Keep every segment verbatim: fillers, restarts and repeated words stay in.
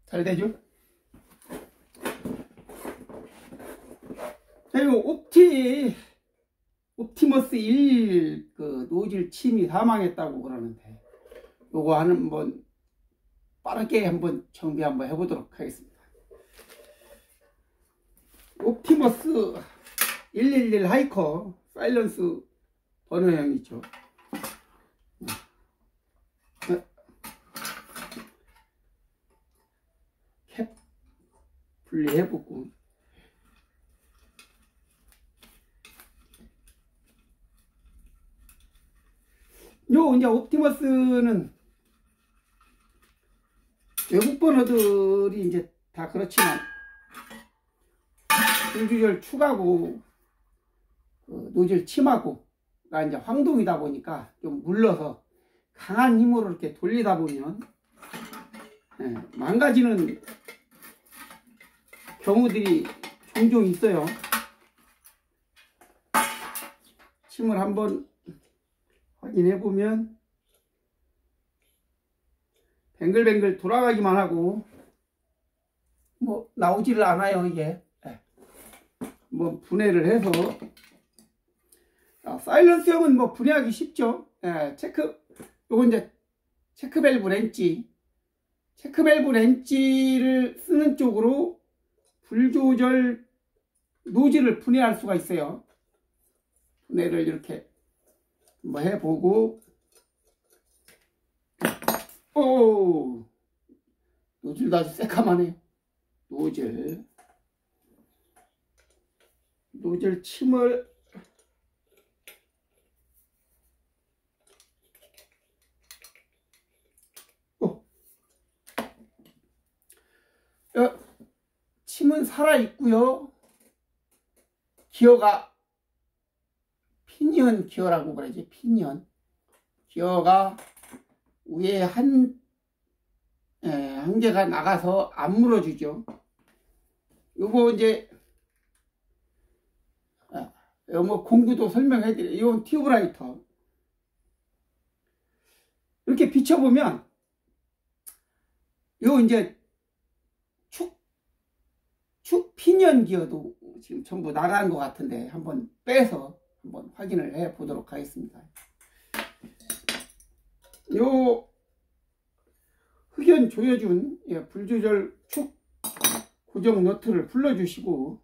잘 되죠? 그리고 옵티 옵티머스 일 그 노즐 침이 사망했다고 그러는데 요거 한번 빠르게 한번 정비 한번 해보도록 하겠습니다. 옵티머스 일일일 하이커 사일런스 번호형이죠. 캡 분리해보고 요 이제 옵티머스는 외국 번호들이 이제 다 그렇지만 불규절 축하고 그 노즐 침하고가 이제 황동이다 보니까 좀 물러서 강한 힘으로 이렇게 돌리다 보면 예, 망가지는 경우들이 종종 있어요. 침을 한번 확인해 보면 뱅글뱅글 돌아가기만 하고 뭐 나오지를 않아요. 이게 네. 뭐 분해를 해서 아, 사일런스형은 뭐 분해하기 쉽죠. 네. 체크 요거 이제 체크 밸브 렌치 체크 밸브 렌치를 쓰는 쪽으로 불조절 노즐을 분해할 수가 있어요. 분해를 이렇게 뭐 해보고 오 노즐도 아주 새까마네요. 노즐 노즐 침을 오. 어, 침은 살아있고요. 기어가 피니언 기어라고 그러지. 피니언 기어가 위에 한, 에, 한 개가 나가서 안 물어주죠. 요거 이제 아, 요 뭐 공구도 설명해 드려요. 이건 튜브라이터 이렇게 비춰보면 요 이제 축, 축 피니언 기어도 지금 전부 나간 것 같은데 한번 빼서 한번 확인을 해 보도록 하겠습니다. 요 흑연 조여준 예, 불조절 축 고정 너트를 풀러주시고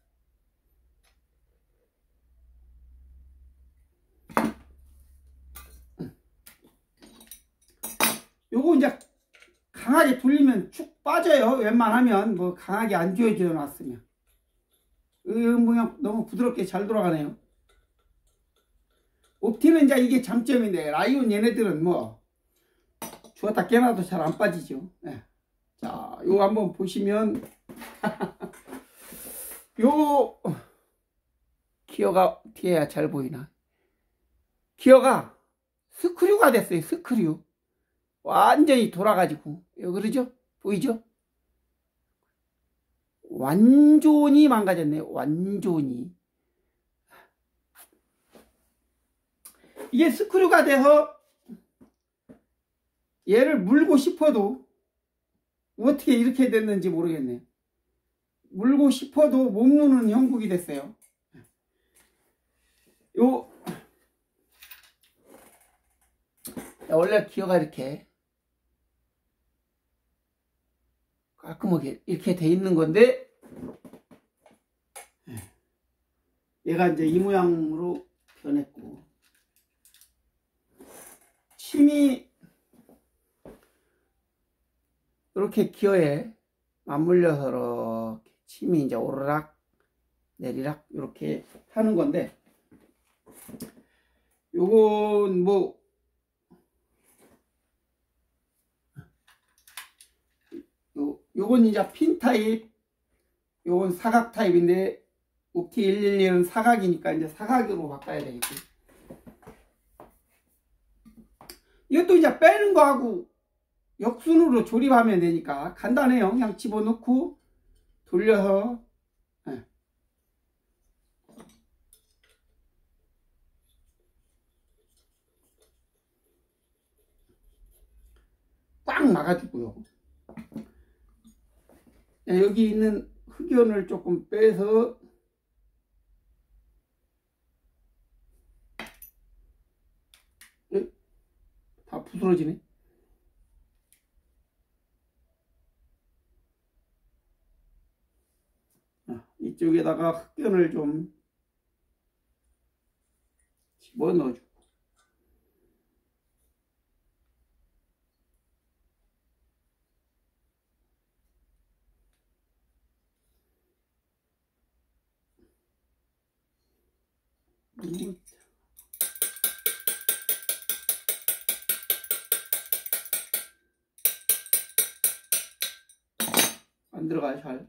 요거 이제 강하게 돌리면 축 빠져요. 웬만하면 뭐 강하게 안 조여져 놨으면 이 모양 너무 부드럽게 잘 돌아가네요. 옵티는 이제 이게 장점인데 라이온 얘네들은 뭐 주었다 깨놔도 잘 안 빠지죠. 네. 자, 요거 한번 보시면 요 기어가 뒤에야 잘 보이나? 기어가 스크류가 됐어요. 스크류 완전히 돌아가지고 요 그러죠? 보이죠? 완전히 망가졌네요. 완전히 이게 스크류가 돼서 얘를 물고 싶어도 어떻게 이렇게 됐는지 모르겠네. 물고 싶어도 못 무는 형국이 됐어요. 요 원래 기어가 이렇게 깔끔하게 이렇게 돼 있는 건데 얘가 이제 이 모양으로 변했고 침이 이렇게 기어에 맞물려서 이렇게 침이 이제 오르락 내리락 이렇게 하는 건데 요건 뭐 요, 요건 이제 핀 타입 요건 사각 타입인데 옵티 일일일은 사각이니까 이제 사각으로 바꿔야 되겠지. 이것도 이제 빼는 거하고 역순으로 조립하면 되니까 간단해요. 그냥 집어넣고 돌려서 네. 꽉 막아주고요. 여기 있는 흑연을 조금 빼서 다 부스러지네. 이쪽에다가 흑연을 좀 집어넣어주고, 음. 안 들어가요, 잘.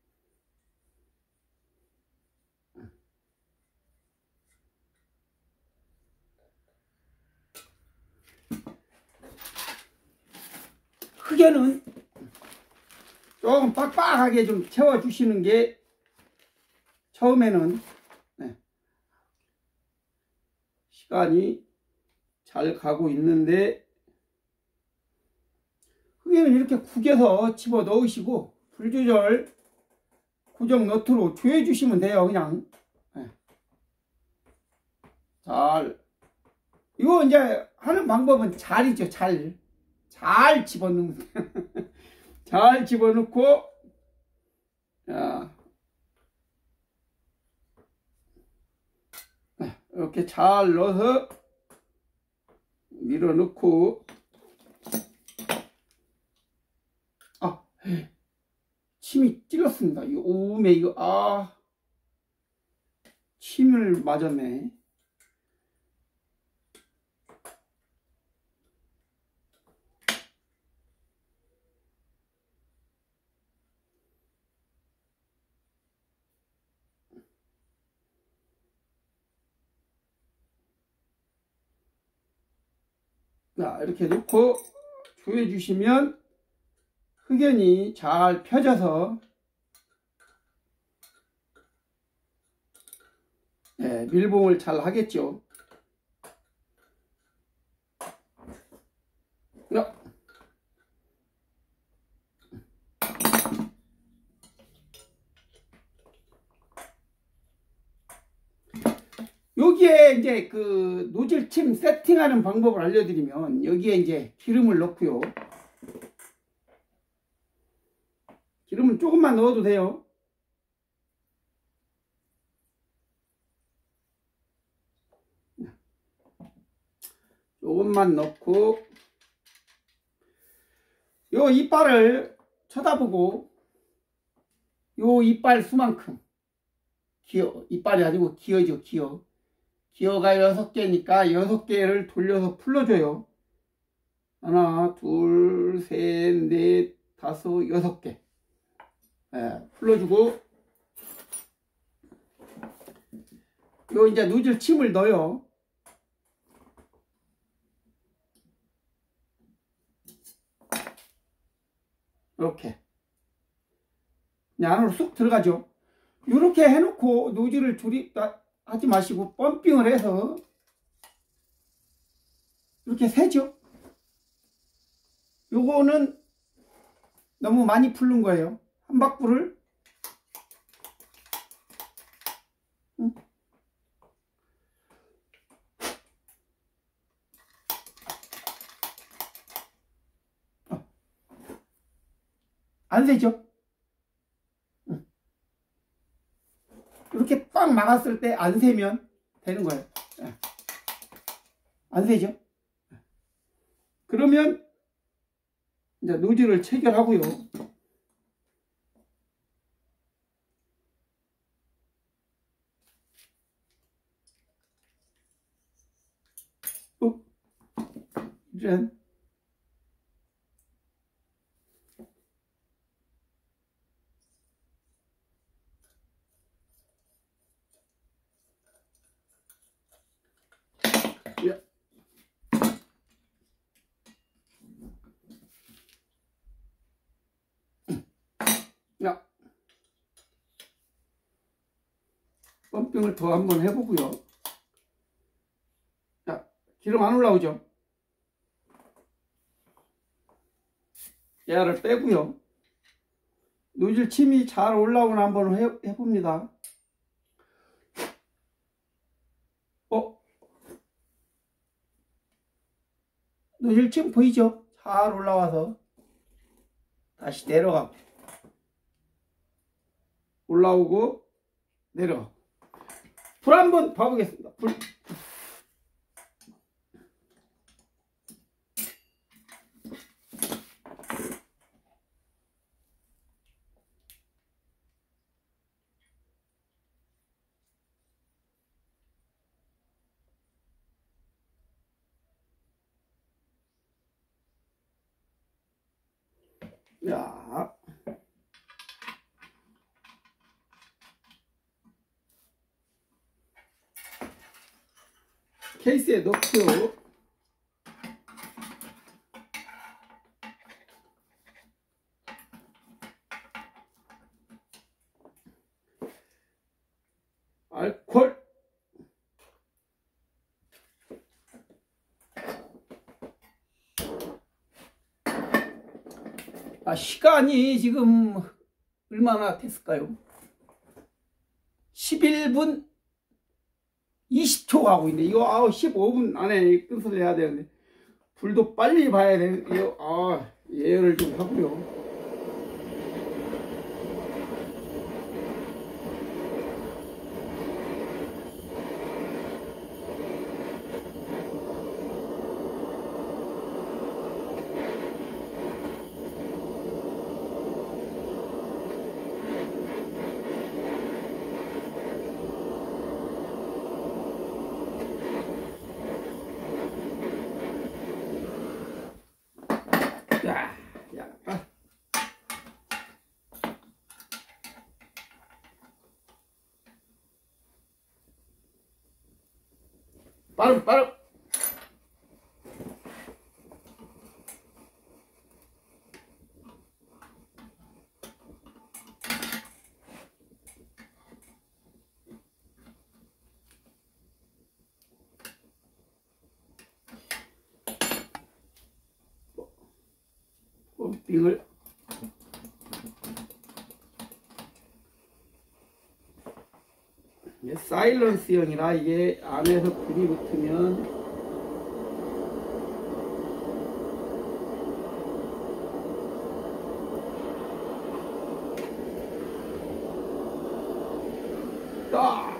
흑연은 조금 빡빡하게 좀 채워주시는 게 처음에는, 네, 시간이 잘 가고 있는데, 흑연은 이렇게 국에서 집어 넣으시고 불 조절 고정 너트로 조여 주시면 돼요. 그냥, 네. 잘, 이거 이제 하는 방법은 잘이죠. 잘. 잘 집어넣으면 잘 집어넣고, 자, 이렇게 잘 넣어서 밀어 넣고, 아, 침이 찔렀습니다. 이 오음에 이거, 아, 침을 맞았네. 자, 이렇게 넣고 조여 주시면 흑연이 잘 펴져서, 네, 밀봉을 잘 하겠죠. 야. 여기에 이제 그 노즐 침 세팅하는 방법을 알려드리면, 여기에 이제 기름을 넣고요. 기름은 조금만 넣어도 돼요. 조금만 넣고, 요 이빨을 쳐다보고, 요 이빨 수만큼, 기어, 이빨이 아니고 기어죠, 기어. 기어가 여섯 개니까 여섯 개를 돌려서 풀러줘요. 하나, 둘, 셋, 넷, 다섯, 여섯 개. 예, 풀러주고, 요 이제 노즐 침을 넣어요. 이렇게. 안으로 쑥 들어가죠. 이렇게 해놓고 노즐을 줄이, 하지 마시고 펌핑을 해서 이렇게 세죠. 요거는 너무 많이 풀는 거예요. 한 바퀴를, 응? 어. 안 세죠? 응. 이렇게 꽉 막았을 때 안 세면 되는 거예요. 안 세죠? 그러면 이제 노즐을 체결하고요. 어? 이런. 야, 펌핑을 더 한번 해보고요. 자, 기름 안 올라오죠? 얘를 빼고요. 노즐 침이 잘 올라오나 한번 해, 해봅니다. 어? 노즐 침 보이죠? 잘 올라와서 다시 내려가고 올라오고 내려가고. 불 한번 봐보겠습니다. 불. 야, 케이스에 넣고 알코올 아, 시간이 지금 얼마나 됐을까요? 십일 분 이십 초 가고 있는데 이거 아우 십오 분 안에 끝을 내야 되는데 불도 빨리 봐야 돼. 이거 아 예열을 좀 하고요. 야, 야, 아. 빠름, 빠름. 펌핑을 이게 사일런스형이라 이게 안에서 불이 붙으면 딱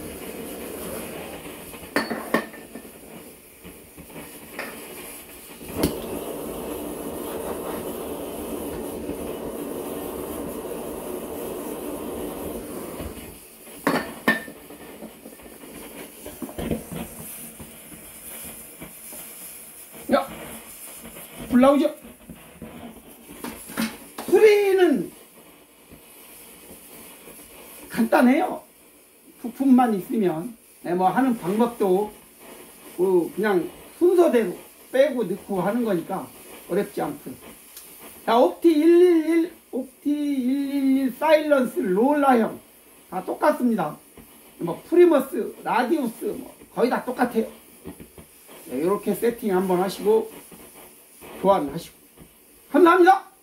야, 불 나오죠? 수리는 간단해요. 부품만 있으면. 네, 뭐 하는 방법도 뭐 그냥 순서대로 빼고 넣고 하는 거니까 어렵지 않고. 자, 옵티 일일일, 옵티 일일일 사일런스 롤라형 다 똑같습니다. 뭐 프리머스, 라디우스 뭐 거의 다 똑같아요. 네, 이렇게 세팅 한번 하시고 교환하시고. 감사합니다.